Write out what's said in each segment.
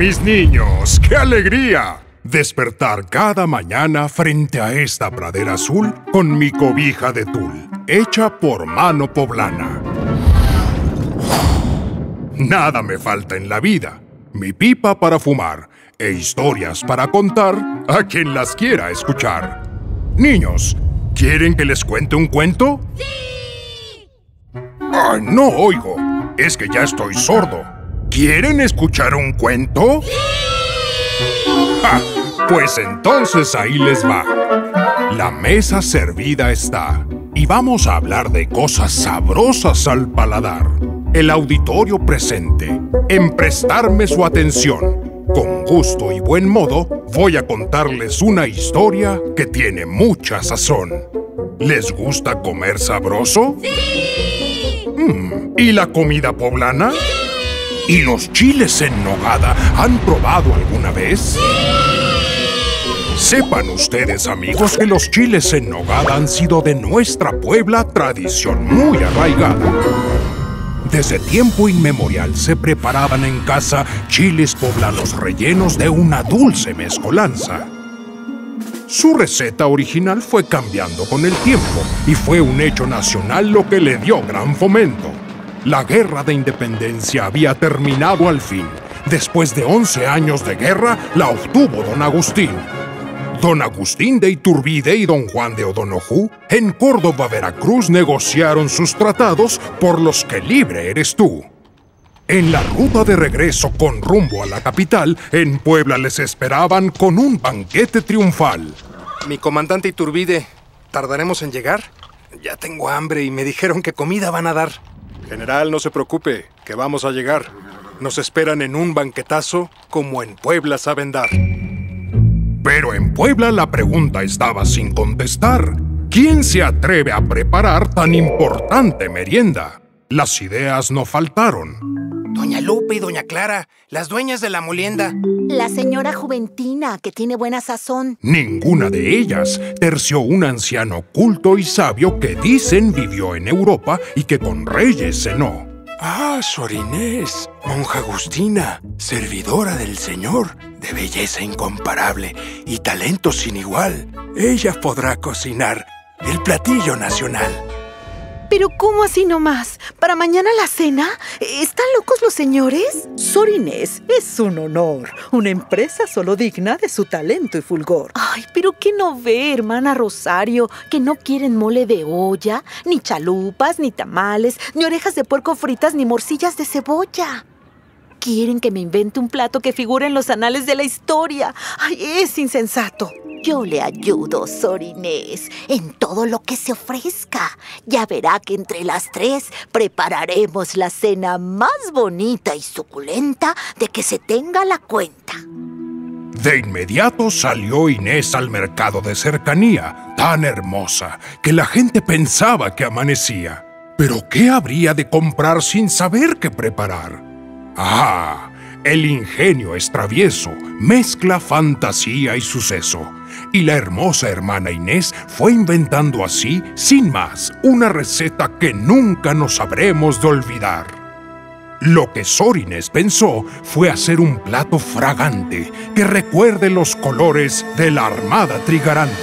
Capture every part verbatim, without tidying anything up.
mis niños! ¡Qué alegría! Despertar cada mañana frente a esta pradera azul con mi cobija de tul, hecha por mano poblana. Nada me falta en la vida. Mi pipa para fumar e historias para contar a quien las quiera escuchar. Niños, ¿quieren que les cuente un cuento? ¡Sí! ¡Ay, no oigo! Es que ya estoy sordo. ¿Quieren escuchar un cuento? ¡Sí! ¡Ja! Pues entonces ahí les va. La mesa servida está y vamos a hablar de cosas sabrosas al paladar. El auditorio presente, en prestarme su atención. Con gusto y buen modo, voy a contarles una historia que tiene mucha sazón. ¿Les gusta comer sabroso? ¡Sí! Mm, ¿y la comida poblana? ¡Sí! ¿Y los chiles en nogada han probado alguna vez? ¡Sí! Sepan ustedes, amigos, que los chiles en nogada han sido de nuestra Puebla tradición muy arraigada. Desde tiempo inmemorial se preparaban en casa chiles poblanos rellenos de una dulce mezcolanza. Su receta original fue cambiando con el tiempo y fue un hecho nacional lo que le dio gran fomento. La Guerra de Independencia había terminado al fin. Después de once años de guerra, la obtuvo don Agustín. Don Agustín de Iturbide y don Juan de O'Donojú en Córdoba, Veracruz, negociaron sus tratados por los que libre eres tú. En la ruta de regreso con rumbo a la capital, en Puebla les esperaban con un banquete triunfal. Mi comandante Iturbide, ¿tardaremos en llegar? Ya tengo hambre y me dijeron que comida van a dar. General, no se preocupe, que vamos a llegar. Nos esperan en un banquetazo como en Puebla saben dar. Pero en Puebla la pregunta estaba sin contestar. ¿Quién se atreve a preparar tan importante merienda? Las ideas no faltaron. Doña Lupe y doña Clara, las dueñas de la molienda. La señora Juventina, que tiene buena sazón. Ninguna de ellas terció un anciano culto y sabio que dicen vivió en Europa y que con reyes cenó. Ah, Sor Inés, monja agustina, servidora del Señor, de belleza incomparable y talento sin igual. Ella podrá cocinar el platillo nacional. ¿Pero cómo así nomás? ¿Para mañana la cena? ¿Están locos los señores? Sor Inés, es un honor. Una empresa solo digna de su talento y fulgor. Ay, pero ¿qué no ve, hermana Rosario? Que no quieren mole de olla, ni chalupas, ni tamales, ni orejas de puerco fritas, ni morcillas de cebolla. Quieren que me invente un plato que figure en los anales de la historia. Ay, es insensato. Yo le ayudo, Sor Inés, en todo lo que se ofrezca. Ya verá que entre las tres prepararemos la cena más bonita y suculenta de que se tenga la cuenta. De inmediato salió Inés al mercado de cercanía, tan hermosa que la gente pensaba que amanecía. ¿Pero qué habría de comprar sin saber qué preparar? ¡Ah! El ingenio es travieso, mezcla fantasía y suceso. Y la hermosa hermana Inés fue inventando así, sin más, una receta que nunca nos habremos de olvidar. Lo que Sor Inés pensó fue hacer un plato fragante que recuerde los colores de la Armada Trigarante.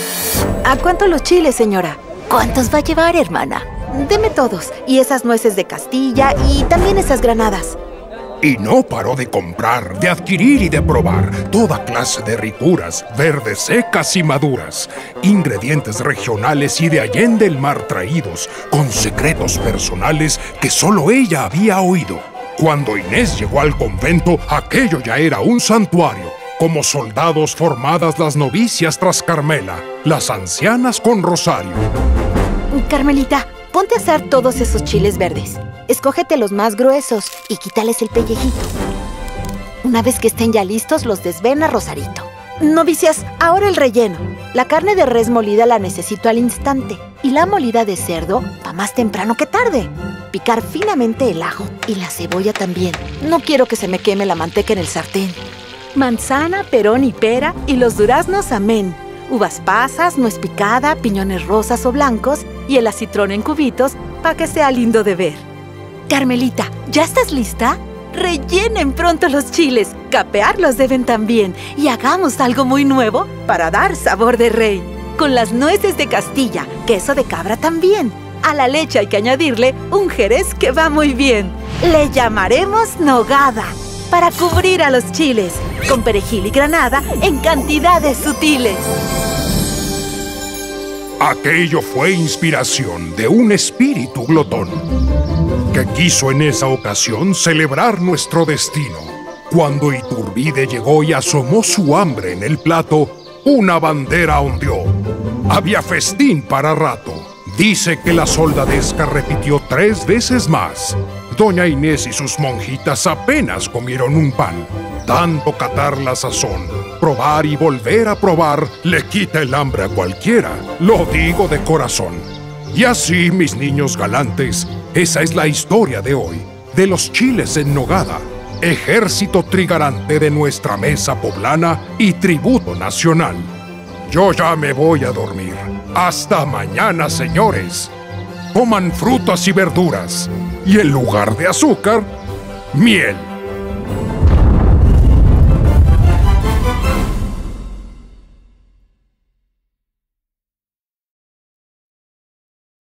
¿A cuánto los chiles, señora? ¿Cuántos va a llevar, hermana? Deme todos, y esas nueces de Castilla, y también esas granadas. Y no paró de comprar, de adquirir y de probar toda clase de ricuras, verdes, secas y maduras, ingredientes regionales y de allende el mar traídos, con secretos personales que solo ella había oído. Cuando Inés llegó al convento, aquello ya era un santuario. Como soldados formadas las novicias tras Carmela, las ancianas con rosario. Carmelita, ponte a asar todos esos chiles verdes. Escógete los más gruesos y quítales el pellejito. Una vez que estén ya listos, los desvena Rosarito. Novicias, ahora el relleno. La carne de res molida la necesito al instante. Y la molida de cerdo, pa' más temprano que tarde. Picar finamente el ajo. Y la cebolla también. No quiero que se me queme la manteca en el sartén. Manzana, perón y pera, y los duraznos, amén. Uvas pasas, nuez picada, piñones rosas o blancos, y el acitrón en cubitos, para que sea lindo de ver. Carmelita, ¿ya estás lista? Rellenen pronto los chiles, capearlos deben también, y hagamos algo muy nuevo para dar sabor de rey. Con las nueces de Castilla, queso de cabra también. A la leche hay que añadirle un jerez que va muy bien. Le llamaremos nogada, para cubrir a los chiles, con perejil y granada en cantidades sutiles. Aquello fue inspiración de un espíritu glotón, que quiso en esa ocasión celebrar nuestro destino. Cuando Iturbide llegó y asomó su hambre en el plato, una bandera ondeó. Había festín para rato. Dice que la soldadesca repitió tres veces más. Doña Inés y sus monjitas apenas comieron un pan. Tanto catar la sazón, probar y volver a probar, le quita el hambre a cualquiera. Lo digo de corazón. Y así, mis niños galantes, esa es la historia de hoy, de los chiles en nogada, ejército trigarante de nuestra mesa poblana y tributo nacional. Yo ya me voy a dormir. Hasta mañana, señores. Coman frutas y verduras, y en lugar de azúcar, miel.